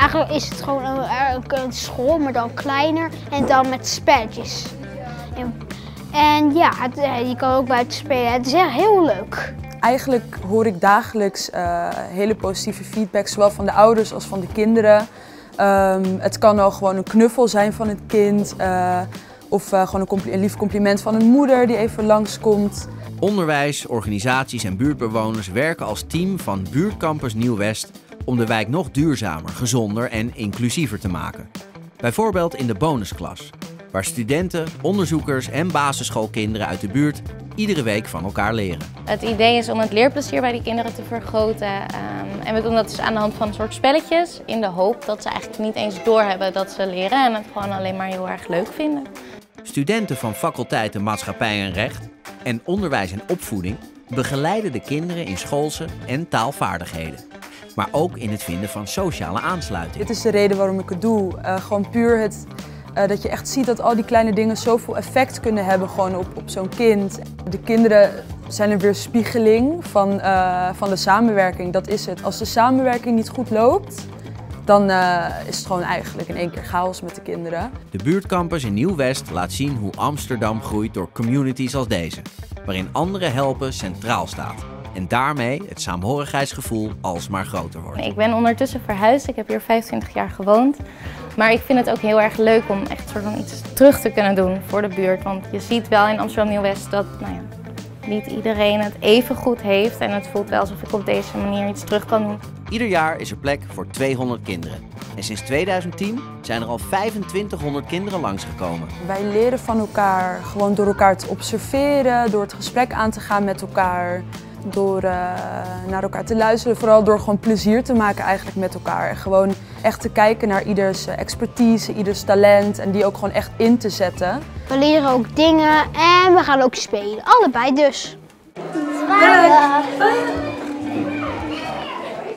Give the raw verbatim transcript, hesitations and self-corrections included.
eigenlijk is het gewoon een, een school, maar dan kleiner en dan met spelletjes. En, en ja, het, je kan ook buiten spelen. Het is echt heel leuk. Eigenlijk hoor ik dagelijks uh, hele positieve feedback, zowel van de ouders als van de kinderen. Um, het kan al gewoon een knuffel zijn van het kind uh, of uh, gewoon een, compli een lief compliment van een moeder die even langskomt. Onderwijs, organisaties en buurtbewoners werken als team van Buurtcampus Nieuw-West om de wijk nog duurzamer, gezonder en inclusiever te maken. Bijvoorbeeld in de bonusklas, waar studenten, onderzoekers en basisschoolkinderen uit de buurt iedere week van elkaar leren. Het idee is om het leerplezier bij die kinderen te vergroten. Um, en we doen dat dus aan de hand van een soort spelletjes, in de hoop dat ze eigenlijk niet eens doorhebben dat ze leren en het gewoon alleen maar heel erg leuk vinden. Studenten van faculteiten Maatschappij en Recht en Onderwijs en Opvoeding begeleiden de kinderen in schoolse en taalvaardigheden. Maar ook in het vinden van sociale aansluiting. Dit is de reden waarom ik het doe. Uh, gewoon puur het, uh, dat je echt ziet dat al die kleine dingen zoveel effect kunnen hebben gewoon op, op zo'n kind. De kinderen zijn een weerspiegeling van, uh, van de samenwerking, dat is het. Als de samenwerking niet goed loopt, dan uh, is het gewoon eigenlijk in één keer chaos met de kinderen. De buurtcampus in Nieuw-West laat zien hoe Amsterdam groeit door communities als deze, waarin anderen helpen centraal staat. En daarmee het saamhorigheidsgevoel alsmaar groter wordt. Ik ben ondertussen verhuisd, ik heb hier vijfentwintig jaar gewoond. Maar ik vind het ook heel erg leuk om echt soort van iets terug te kunnen doen voor de buurt. Want je ziet wel in Amsterdam Nieuw-West dat nou ja, niet iedereen het even goed heeft. En het voelt wel alsof ik op deze manier iets terug kan doen. Ieder jaar is er plek voor tweehonderd kinderen. En sinds tweeduizend tien zijn er al vijfentwintighonderd kinderen langsgekomen. Wij leren van elkaar, gewoon door elkaar te observeren, door het gesprek aan te gaan met elkaar. Door uh, naar elkaar te luisteren, vooral door gewoon plezier te maken eigenlijk met elkaar. En gewoon echt te kijken naar ieders expertise, ieders talent en die ook gewoon echt in te zetten. We leren ook dingen en we gaan ook spelen, allebei dus. Zwaaien!